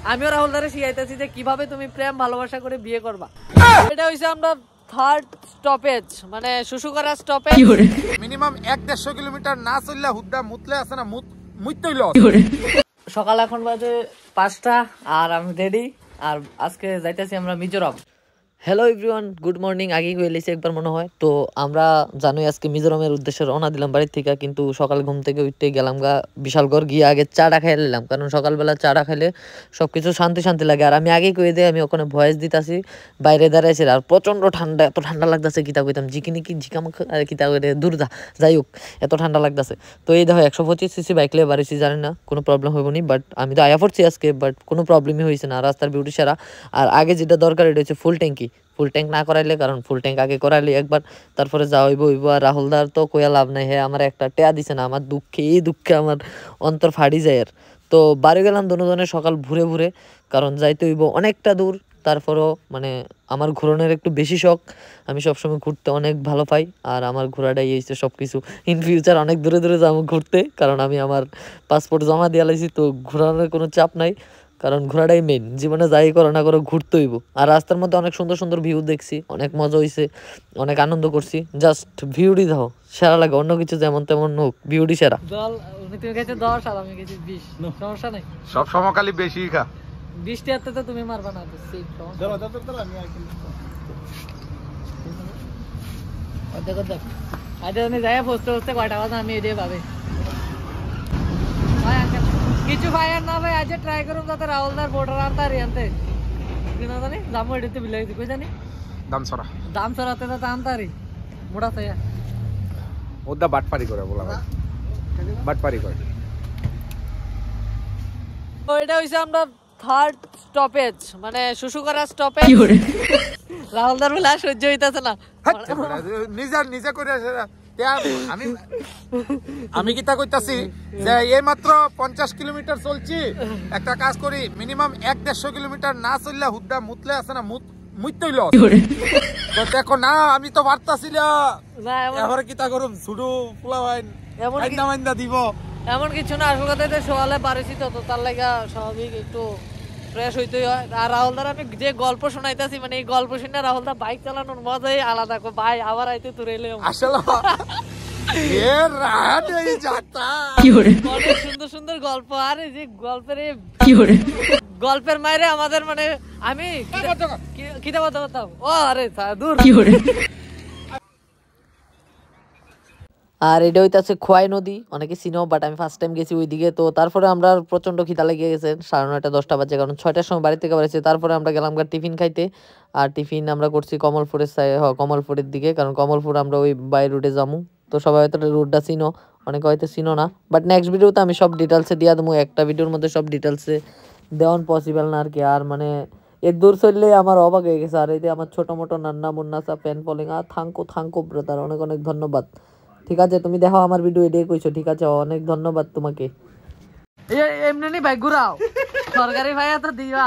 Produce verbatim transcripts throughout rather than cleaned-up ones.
আমিও রাহুল দারে শিখাইতেছি যে কিভাবে তুমি প্রেম ভালোবাসা করে বিয়ে করবা। এটা হইছে আমরা থার্ড স্টপেজ, মানে শুশু করা স্টপেজ। মিনিমাম এক দেড়শো কিলোমিটার না চললে হুদ্দা মুতলে আছে না মুতইল। সকাল এখন বাজে পাঁচটা আর আমি রেডি, আর আজকে যাইতেছি আমরা Mizoram. Hello everyone, good morning. আগেই হয়েছে একবার মনে হয়। তো আমরা জানোই আজকে মিজোরামের উদ্দেশ্যে রওনা দিলাম বাড়ির থেকে, কিন্তু সকাল ঘুম থেকে উঠতে গেলাম গা বিশালগড়, গিয়ে আগে চাটা খাই নিলাম, কারণ সকালবেলা চাটা খাইলে সব কিছু শান্তি শান্তি লাগে। আর আমি আগেই কয়ে দিই আমি ওখানে ভয়েস দিতেছি, বাইরে দাঁড়াইছি আর প্রচণ্ড ঠান্ডা, এত ঠান্ডা লাগতেছে কিতা কইতাম জিকিনি কি জিকামাখ কিতা করে দূর যা যাই হোক, এত ঠান্ডা লাগতেছে। তো এই দেখো একশো পঁচিশ সিসি বাইক লিয়ে বাড়িছি, জানি না কোনো প্রবলেম হইব নি, বাট আমি তো আয়া পড়ছি আজকে, বাট কোনো প্রবলেমই হয়েছে না, রাস্তার বিউটি সেরা। আর আগে যেটা দরকার এটা হচ্ছে ফুল ট্যাঙ্কি, ফুল ট্যাঙ্ক না করাইলে, কারণ ফুল ট্যাঙ্ক আগে করাইলে একবার, তারপরে যা হইব হইব। আর রাহুলদার তো কইয়া লাভ নাই, হ্যাঁ আমার একটা টেয়া দিছে না, আমার দুঃখে এই দুঃখে আমার অন্তর ফাড়ি যায়। আর তো বাড়ি গেলাম দুজনে সকাল ভুরে ভুরে, কারণ যাইতে হইব অনেকটা দূর। তারপরও মানে আমার ঘোরানোর একটু বেশি শখ, আমি সবসময় ঘুরতে অনেক ভালো পাই। আর আমার ঘোরাটাই হয়েছে সব কিছু। ইন ফিউচার অনেক দূরে দূরে যাবো ঘুরতে, কারণ আমি আমার পাসপোর্ট জমা দিয়ে লাইছি, তো ঘোরানোর কোনো চাপ নাই, কারণ ঘোরাটাই মেন। জীবনে যাই করো না করো ঘুরতে হইব। আর রাস্তার মধ্যে অনেক সুন্দর সুন্দর ভিউ দেখছি, অনেক মজা হয়েছে, অনেক আনন্দ করছি। জাস্ট ভিউটি দাও সেরা লাগে, অন্য কিছু যেমন তেমন হোক, ভিউটি সেরা। তুমি গেছো দশ আর আমি গেছি বিশ, সমস্যা নাই। সব সমকালী বেশি খা, বিশ টিয়াতে তো তুমি মারবা না। দেখো দেখ আজ আমি যাই বসতে বসতে কয়টা বাজে আমি এদিকে পাবে কিছু ভাই আর না ভাই, আজ ট্রাই করুন যাতে রাহুলদার বর্ডার আনতে আর আনতে কিনা জানি দাম এডিতে বিলাই দি কই জানি দাম সরা দাম সরাতে তো আনতারি মোড়া তাইয়া ওদা বাটপারি করে বলা ভাই, বাটপারি করে। তো এটা হইছে আমরা থার্ড স্টপেজ, মানে শুশু করা স্টপেজ। রাহুলদার বলে আর সহ্য হইতাছে না, নিজে নিজে করে আমি আমি কিতা কইতাছি যে এই মাত্র পঞ্চাশ কিলোমিটার চলছি, একটা কাজ করি মিনিমাম এক দেড়শো কিলোমিটার না চললে হুদ্দা মুতলে আছে না মুতইল। তো দেখো না আমি তো পারতাছি না, এবারে কিতা করুম ছুডু পোলা ভাই এমন নামাইন্দা দিব এমন কিছু না। আসল কথা তো সকালে পারেছি, তো তার লাগা স্বাভাবিক একটু ফ্রেশ হইতেই হয়। আর রাহুলদার আমি যে গল্প শোনাইতেছি, মানে এই গল্প শুনে রাহুলদা বাইক চালানোর মজাই আলাদা। ভাই আবার আইতে তুরাইলে আসলে অনেক সুন্দর সুন্দর গল্প। আর এই যে গল্পের গল্পের মাইরে আমাদের মানে আমি কিতা কথা বলতাম ও আরে দূর। আর এটা হইতাছে খোয়াই নদী, অনেকে চিনো, বাট আমি ফার্স্ট টাইম গেছি ওইদিকে। তো তারপরে আমরা প্রচন্ড খিদা লেগে গেছে, সাড়ে নয়টা দশটা বাজে, কারণ ছয়টার সময় বাড়ি থেকে বেরিয়েছে। তারপরে আমরা গেলাম গা টিফিন খাইতে, আর টিফিন আমরা করছি কমলপুরের সাই হ কমলপুরের দিকে, কারণ কমলপুর আমরা ওই বাই রুটে যাবো। তো সবাই হয়তো রুটটা চিনো, অনেকে হয়তো চিনো না, বাট নেক্সট ভিডিওতে আমি সব ডিটেলসে দিয়ে দেবো। একটা ভিডিওর মধ্যে সব ডিটেলসে দেওয়ান পসিবল না আর কি। আর মানে এর দূর চললে আমার অবাক হয়ে গেছে। আর এই যে আমার ছোটো মোটো নান্না মুন্না সা ফ্যান ফলোইং, আর থাঙ্কো থাঙ্কো ব্রাদার, অনেক অনেক ধন্যবাদ। ঠিক আছে তুমি দেখো আমার ভিডিও এটাই কইছো, ঠিক আছে অনেক ধন্যবাদ তোমাকে। এমনি নি ভাই ঘুরাও সরকারি ভাই তো দিবা।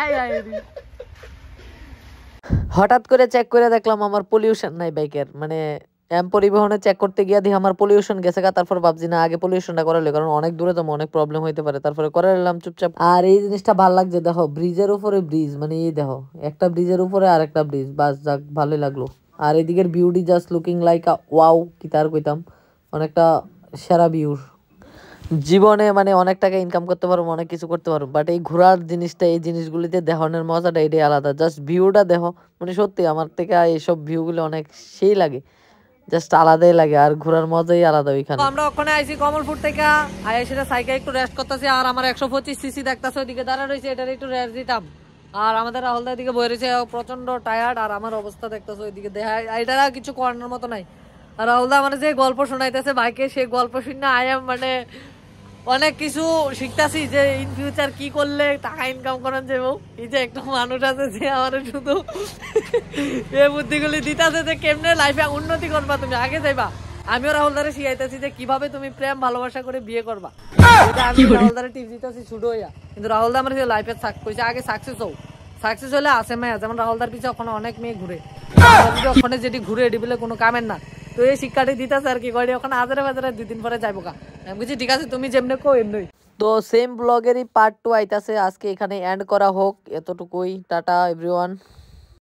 হঠাৎ করে চেক করে দেখলাম আমার পলিউশন নাই বাইকের, মানে এম পরিবহনে চেক করতে গিয়ে দেখি আমার পলিউশন গেছে গা। তারপর ভাবছি না আগে পলিউশনটা করালে, কারণ অনেক দূরে যাবো, অনেক প্রবলেম হইতে পারে। তারপরে করে নিলাম চুপচাপ। আর এই জিনিসটা ভালো লাগছে, দেখো ব্রিজের উপরে ব্রিজ, মানে এই দেখো একটা ব্রিজের উপরে আর একটা ব্রিজ, বাস যাক ভালোই লাগলো। আর এদিকের ভিউটি just looking like a wow, কি তার কইতাম, অনেকটা সেরা ভিউর। জীবনে মানে অনেক টাকা ইনকাম করতে পারবো, অনেক কিছু করতে পারবো, বাট এই ঘোরার জিনিসটা, এই জিনিসগুলিতে দেখানোর মজাটা এটাই আলাদা। জাস্ট ভিউটা দেখো, মানে সত্যি আমার থেকে এইসব ভিউগুলো অনেক সেই লাগে, জাস্ট আলাদাই লাগে। আর ঘোরার মজাই আলাদা ওইখানে। আমরা ওখানে আইছি কমলপুর থেকে, আই সেটা সাইকেল একটু রেস্ট করতেছি। আর আমার একশো পঁচিশ সিসি দেখতেছে ওইদিকে দাঁড়া রয়েছে, এটার একটু রেস্ট দিতাম। আর আমাদের রাহুলদার দিকে বয়ে রয়েছে প্রচন্ড টায়ার্ড, আর আমার অবস্থা দেখতেছে ওইদিকে দেখা, এটা কিছু করানোর মতো নাই। আর রাহুলদা আমার যে গল্প শোনাইতেছে বাইকে, সেই গল্প শুনে আই এম মানে অনেক কিছু শিখতেছি, যে ইন ফিউচার কি করলে টাকা ইনকাম করান যাবো। এই যে একটা মানুষ আছে যে আমার শুধু এই বুদ্ধিগুলি দিতেছে যে কেমনে লাইফে উন্নতি করবা, তুমি আগে যাইবা। আমিও রাহুলদারে শিখাইতেছি যে কিভাবে তুমি প্রেম ভালোবাসা করে বিয়ে করবা। আমি রাহুলদারে টিপস দিতেছি ছুটো হইয়া, কিন্তু রাহুলদা আমার লাইফে কইছে আগে সাকসেস হও, সাকসেস হলে আসে মেয়ে, যেমন রাহুলদার পিছিয়ে ওখানে অনেক মেয়ে ঘুরে, ওখানে যেটি ঘুরে এটি বলে কোনো কামের না। তো এই শিক্ষাটি দিতেছে আর কি করে, ওখানে হাজারে বাজারে দুই দিন পরে যাইবো কা। আমি বলছি ঠিক আছে তুমি যেমনি কো এমনি। তো সেম ব্লগেরই পার্ট টু আইতাছে, আজকে এখানে এন্ড করা হোক, এতটুকুই। Tata everyone.